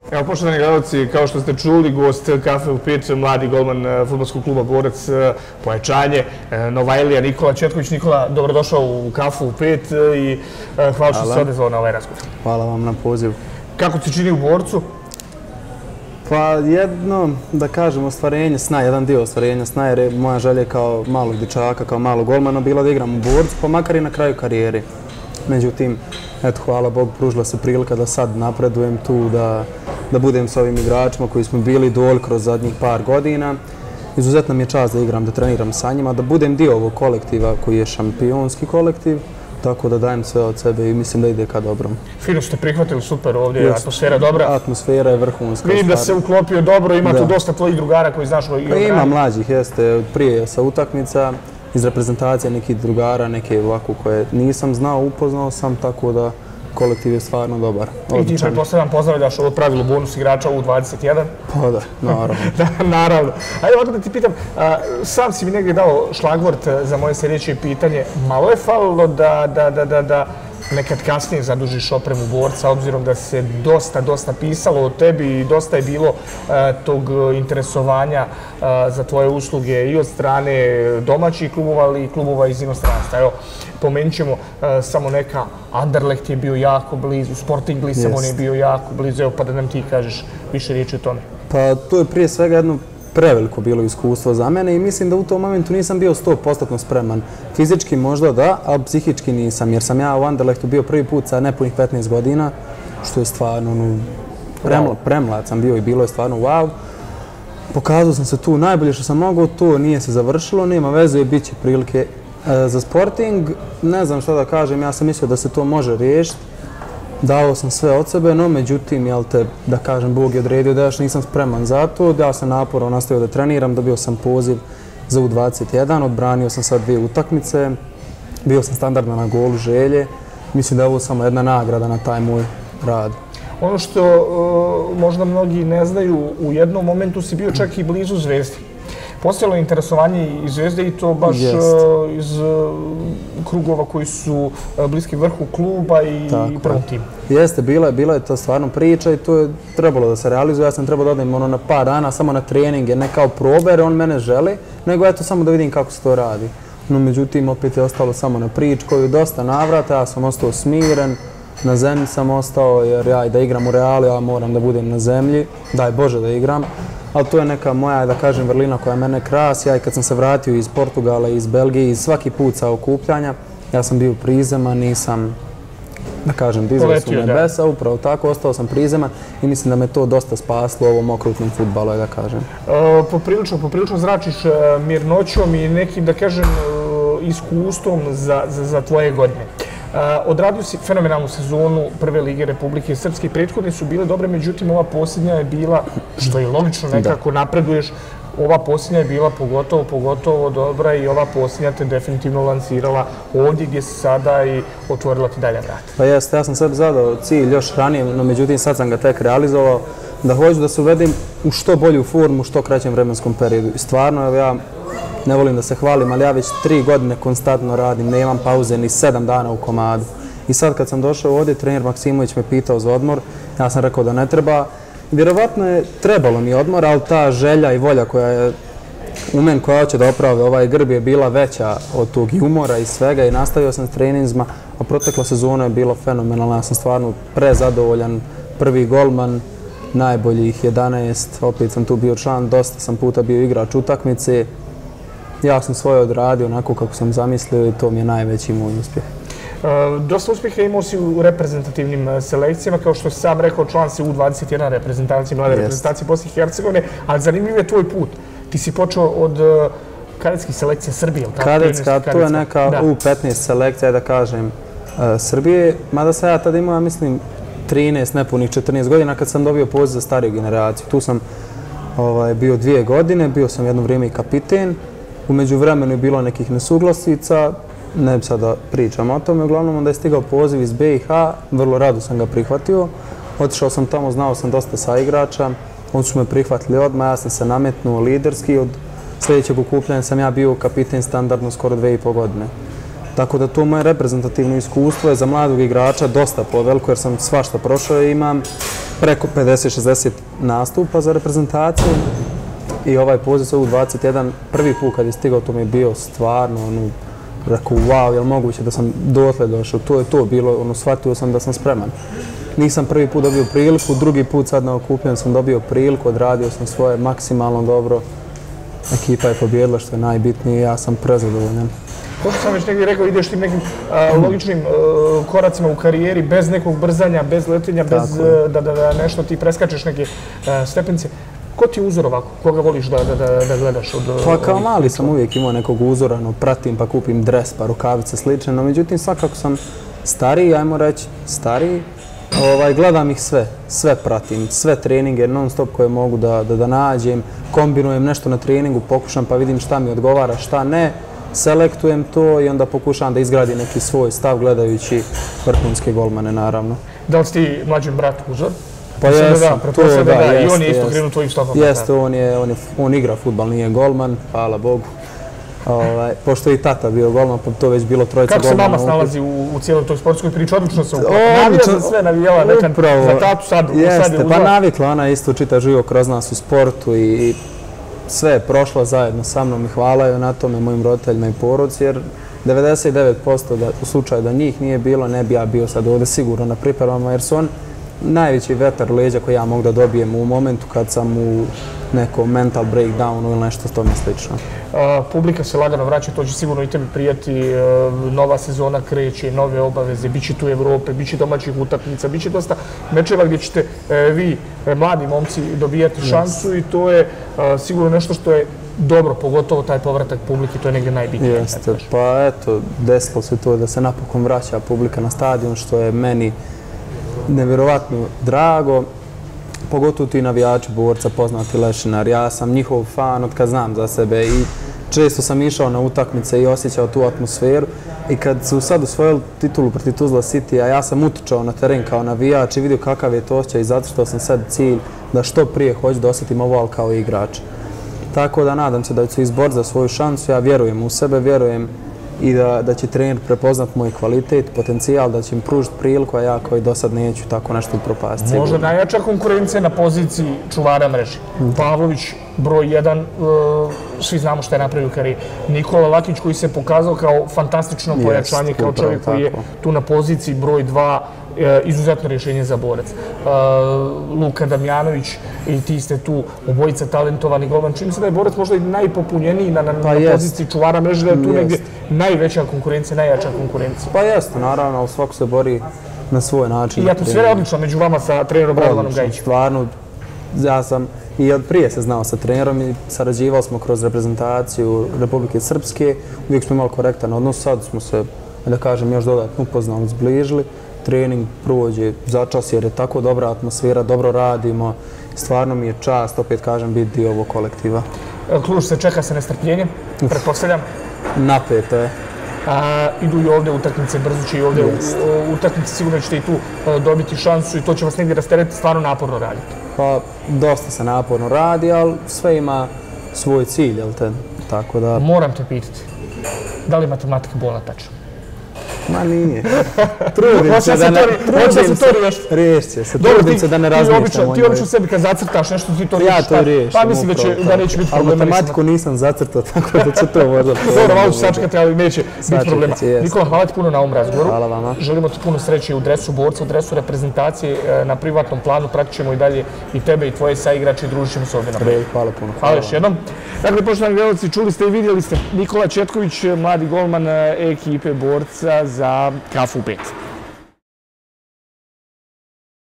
Evo, poštovani gledalci, kao što ste čuli, gost Kafe u 5, mladi golman fudbalskog kluba Borac Pojačanje, Novajlija Nikola Četković. Nikola, dobrodošao u Kafu u 5 i hvala što ste odezvao na ovaj razgovor. Hvala vam na pozivu. Kako ti čini u Borcu? Pa jedno, da kažem, ostvarenje sna, jedan dio ostvarenja sna, jer je moja želja kao malog dječaka, kao malog golmana bila da igram u Borcu, pa makar i na kraju karijere. Međutim, eto, hvala Bogu, pružila se prilika da sad napredujem tu, da budem s ovim igračima koji smo bili idoli kroz zadnjih par godina. Izuzetno mi je čast da igram, da treniram sa njima, da budem dio ovog kolektiva koji je šampionski kolektiv, tako da dajem sve od sebe i mislim da ide ka dobrom. Fino ste prihvatili, super, ovdje je atmosfera dobra. Atmosfera je vrhunska. Vidim da se uklopio dobro, ima tu dosta tvojih drugara koji znaš i od Ima mlađih, jeste, prije sa utakmica, iz reprezentacije nekih drugara, neke ovako koje nisam znao, upoznao sam, tako da kolektiv je stvarno dobar. I ti pretpostavljam pozdravljaš ovo pravilo bonus igrača u 21? Pa da, naravno. Da, naravno. Ajde ovako da ti pitam, sam si mi negdje dao šlagvort za moje sljedeće pitanje. Malo je falilo da nekad kasnije zadužiš opremu Borca, obzirom da se dosta pisalo o tebi i dosta je bilo tog interesovanja za tvoje usluge i od strane domaćih klubova, ali i klubova iz inostranstva. Evo, pomenut ćemo samo neka, Anderlecht je bio jako blizu, Sporting Lisabon je bio jako blizu, evo pa da nam ti kažeš više riječi o tome. Pa to je prije svega jedno preveliko bilo iskustvo za mene i mislim da u tom momentu nisam bio 100% spreman. Fizički možda da, ali psihički nisam, jer sam ja u Anderlechtu bio prvi put sa nepunih 15 godina, što je stvarno, premlad sam bio i bilo je stvarno wow. Pokazao sam se tu najbolje što sam mogao, to nije se završilo, nema veze, bit će prilike za Sporting. Ne znam šta da kažem, ja sam mislio da se to može riješiti. Dao sam sve od sebe, no međutim, da kažem, Bog je odredio da još nisam spreman za to. Ja sam naporno nastavio da treniram, dobio sam poziv za U21, odbranio sam sad 2 utakmice, bio sam standardno na golu želje. Mislim da je ovo samo jedna nagrada na taj moj rad. Ono što možda mnogi ne znaju, u jednom momentu si bio čak i blizu Zvezdi. Postojalo je interesovanje iz Zvezde i to baš iz krugova koji su bliski vrhu kluba i prvom timu. Jeste, bila je to stvarno priča i to je trebalo da se realizuje. Ja sam trebao da odem na par dana samo na treninge, ne kao probe jer on mene želi, nego eto samo da vidim kako se to radi. No međutim, opet je ostalo samo na priču koju dosta navrata, ja sam ostao smiren, na zemlji sam ostao jer ja i da igram u Realu, ja moram da budem na zemlji, daj Bože da igram. Ali to je neka moja, da kažem, vrlina koja mene krasi. Ja i kad sam se vratio iz Portugala, iz Belgije, iz svaki put sa okupljanja, ja sam bio prizeman, nisam, da kažem, dizao su nebesa, upravo tako, ostao sam prizeman i mislim da me to dosta spaslo u ovom okrutnom fudbalu, da kažem. Poprilično zračiš mirnoćom i nekim, da kažem, iskustvom za tvoje godine. Odradio si fenomenalnu sezonu Prve lige Republike Srpske. Prethodne su bile dobre, međutim ova posljednja je bila, što je logično, nekako napreduješ, ova posljednja je bila pogotovo dobra i ova posljednja te definitivno lansirala ovdje gdje si sada i otvorila ti dalje vrata. Pa jeste, ja sam sebi zadao cilj još ranije, no međutim sad sam ga tek realizovao, da hoću da se uvedim u što bolju formu, u što kraćem vremenskom periodu. I stvarno, evo ja ne volim da se hvalim, ali ja već 3 godine konstantno radim, nemam pauze ni 7 dana u komadu. I sad kad sam došao ovdje, trener Maksimović me pitao za odmor, ja sam rekao da ne treba. Vjerovatno je trebalo mi odmor, ali ta želja i volja koja je u meni koja hoće da opravi ovaj grb je bila veća od tog i umora i svega i nastavio sam s treninzima, a protekla sezona je bila fenomenalna, ja sam stvarno prezadovoljan, prvi golman, najboljih 11, opet sam tu bio član, dosta sam puta bio igrač utakmice. Ja sam svoje odradio onako kako sam zamislio i to mi je najveći moj uspjeh. Dosta uspjeha imao si u reprezentativnim selekcijama, kao što si sam rekao, član si U21 reprezentacije, mlade reprezentacije Bosne i Hercegovine, ali zanimljiv je tvoj put. Ti si počeo od kadetskih selekcija Srbije. Kadetska, to je neka U15 selekcija, da kažem, Srbije, mada sam ja tada imao, ja mislim, 13, nepunih 14 godina kad sam dobio poziv za stariju generaciju. Tu sam bio 2 godine, bio sam jedno vrijeme i kapiten. Umeđu vremenu je bilo nekih nesuglasica, ne bi sada pričam o tome, uglavnom onda je stigao poziv iz BiH, vrlo rado sam ga prihvatio. Otišao sam tamo, znao sam dosta saigrača, oni su me prihvatili odmah, ja sam se nametnuo liderski, od sljedećeg okupljanja sam ja bio kapiten standardno skoro 2,5 godine. Tako da to moje reprezentativno iskustvo je za mladog igrača dosta poveliko jer sam svašta prošao i imam preko 50-60 nastupa za reprezentaciju i ovaj poziv sa U21 prvi put kad je stigao to mi je bio stvarno rekao wow, je li moguće da sam dotle došao, to je to bilo, shvatio sam da sam spreman. Nisam prvi put dobio priliku, drugi put sad na okupljanju sam dobio priliku, odradio sam svoje maksimalno dobro. Ekipa je pobjedila što je najbitnije i ja sam prezadovoljan. Kao što sam već negdje rekao, ideš tim nekim logičnim koracima u karijeri, bez nekog brzanja, bez letenja, bez da nešto ti preskačeš neke stepenice. Ko ti je uzor ovako? Koga voliš da gledaš? Pa kao mali sam uvijek imao nekog uzora, pratim pa kupim dres pa rukavice slične, no međutim svakako sam stariji, ajmo reći stariji, gledam ih sve pratim, sve treninge non stop koje mogu da nađem, kombinujem nešto na treningu, pokušam pa vidim šta mi odgovara, šta ne, selektujem to i onda pokušam da izgradim neki svoj stav gledajući vrhunske golmane naravno. Da li si ti mlađem brat uzor? Pa jesam, to da, i on je isto krenuo tvojim stopama. Jeste, on igra fudbal, nije golman, hvala Bogu. Pošto je i tata bio golman, pa to već bilo trojica golmana. Kako se mama snalazi u cijeloj toj sportskoj priči? Odlično se navija za sve, navijala nekad za tatu, sad je uzor. Pa navikla, ona isto čita život kroz nas u sportu i sve je prošlo zajedno sa mnom i hvala joj na tome, mojim roditeljima i porodci, jer 99% u slučaju da njih nije bilo, ne bi ja bio sad ovdje sigurno na pripremama, jer su on najveći vetar leđa koji ja mogu da dobijem u momentu kad sam u nekom mental breakdownu ili nešto tome slično. Publika se lagano vraća, to će sigurno i tebi prijati. Nova sezona kreće, nove obaveze, bit će tu Evrope, bit će domaćih utakmica, bit će dosta mečeva gdje ćete vi, mladi momci, dobijati šansu i to je sigurno nešto što je dobro, pogotovo taj povratak publike, to je negdje najbitnije. Jeste, pa eto, desilo se to da se napokon vraća publika na stadion, što je meni nevjerovatno drago, pogotovo ti navijači Borca, poznati Lešinar. Ja sam njihov fan od kad znam za sebe i često sam išao na utakmice i osjećao tu atmosferu i kad su sad osvojili titulu protiv Tuzla City, a ja sam utičao na teren kao navijač i vidio kakav je to osjećaj i zacrtao sam sad cilj da što prije hoću da osjetim ovo, ali kao igrač. Tako da nadam se da ću se izboriti za svoju šansu, ja vjerujem u sebe, vjerujem i da će trener prepoznat moj kvalitet, potencijal, da će im pružiti priliku, a ja koji do sad neću tako nešto upropasti. Možda najjača konkurencija na poziciji čuvara mreže. Pavlović, broj 1, svi znamo što je napravio u karijeri. Nikola Lakić koji se pokazao kao fantastično pojačanje, kao čovjek koji je tu na poziciji broj 2, izuzetno rješenje za Borac. Luka Damjanović i ti ste tu obojica talentovani golman. Čini se da je Borac možda i najpopunjeniji na poziciji čuvara mreže, da je tu negdje najveća konkurencija, najjača konkurencija. Pa jeste, naravno, ali svako se bori na svoj način. I atmosfera je odlična među vama sa trenerom Radovanom Gajićem. Stvarno, ja sam i od prije se znao sa trenerom i sarađivali smo kroz reprezentaciju Republike Srpske. Uvijek smo imali korektan odnos, sad smo se, da kažem, još dodatno upoznali, zbližili. Trening prođe začas jer je tako dobra atmosfera, dobro radimo. Stvarno mi je čast, opet kažem, biti dio ovog kolektiva. Kluž se čeka sa nestrpljenjem, pretpostavljam. Napeto je. Idu i ovdje utakmice, brzo će i ovdje utakmice, sigurno ćete i tu dobiti šansu i to će vas negdje rasteretiti, stvarno naporno raditi. Pa, dosta se naporno radi, ali sve ima svoj cilj, jel te? Tako da... Moram te pitati, da li matematika bolna tačna? Ma nije. Trudim se da ne... Riješit će se. Trudim se da ne razmišljam o njoj. Ti obično sebi kad zacrtaš nešto, ti to riješiš. Ja to riješim. Pa mislim da neće biti problema. Ali matematiku nisam zacrtao, tako da će to možda... Dobro, malo ću sačekati, ali neće biti problema. Nikola, hvala ti puno na ovom razgovoru. Hvala vama. Želimo ti puno sreće u dresu Borca, u dresu reprezentacije na privatnom planu. Pratit ćemo i dalje i tebe i tvoje saigrače i družit ćemo se ovdje naprijed. Hvala puno. Hvala još jednom. Dakle, poštovani gledalci, čuli ste i vidjeli ste Nikola Četković, mladi golman ekipe Borca za Kafu 5.